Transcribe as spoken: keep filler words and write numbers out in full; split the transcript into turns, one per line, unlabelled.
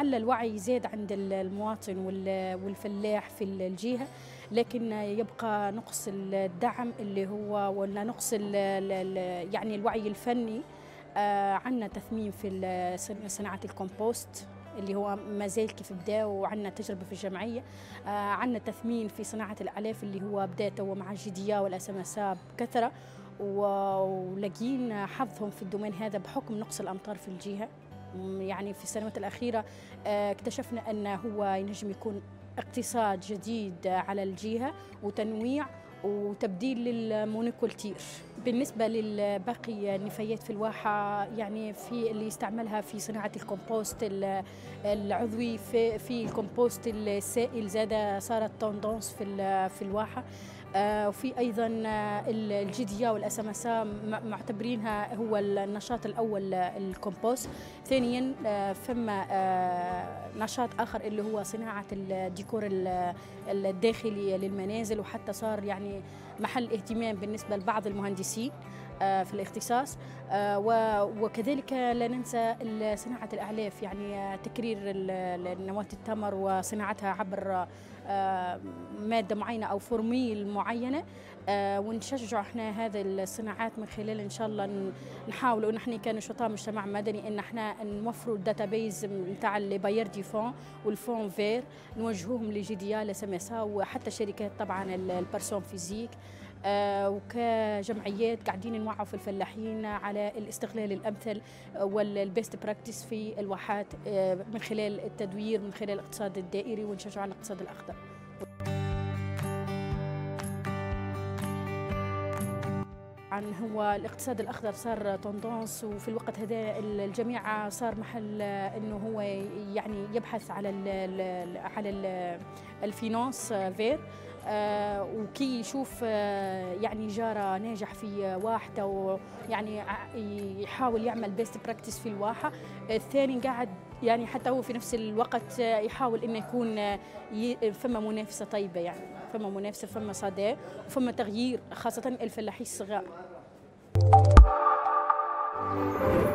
خلى الوعي زاد عند المواطن والفلاح في الجهة، لكن يبقى نقص الدعم اللي هو ولا نقص ال يعني الوعي الفني. عندنا تثمين في صناعة الكومبوست اللي هو ما زال كيف بدا، وعندنا تجربة في الجمعية. عندنا تثمين في صناعة الأعلاف اللي هو بدات مع الجديا والأسمساب بكثرة، ولقين حظهم في الدومين هذا بحكم نقص الأمطار في الجهة. يعني في السنوات الأخيرة اكتشفنا أنه هو ينجم يكون اقتصاد جديد على الجهة وتنويع وتبديل للمونوكولتير. بالنسبة للباقي النفايات في الواحة، يعني في اللي يستعملها في صناعة الكومبوست العضوي، في, في الكومبوست السائل زاد صارت توندونس في في الواحة. وفي ايضا الجديا والاسمسا معتبرينها هو النشاط الاول الكومبوست. ثانيا فما نشاط اخر اللي هو صناعه الديكور الداخلي للمنازل، وحتى صار يعني محل اهتمام بالنسبه لبعض المهندسين في الاختصاص. وكذلك لا ننسى صناعة الأعلاف، يعني تكرير نواة التمر وصناعتها عبر مادة معينة أو فورميل معينة. ونشجع احنا هذه الصناعات من خلال ان شاء الله نحاولوا نحن كنشطاء مجتمع مدني ان احنا نوفروا الداتابيز نتاع لي باير دي فون والفون فير، نوجهوهم لجديا لسمسا وحتى شركات طبعا البرسون فيزيك. آه وكجمعيات قاعدين نوعوا في الفلاحين على الاستغلال الامثل والبيست براكتس في الواحات، آه من خلال التدوير، من خلال الاقتصاد الدائري، ونشجع على الاقتصاد الاخضر. هو الاقتصاد الاخضر صار توندونس، وفي الوقت هذا الجميع صار محل انه هو يعني يبحث على ال على ال الفينانس فير. آه وكي يشوف آه يعني جارة ناجح في واحدة ويعني يحاول يعمل بيست براكتس في الواحة، الثاني قاعد يعني حتى هو في نفس الوقت يحاول انه يكون فما منافسة طيبة، يعني فما منافسة، فما صدى، وفما تغيير خاصة الفلاحين الصغار.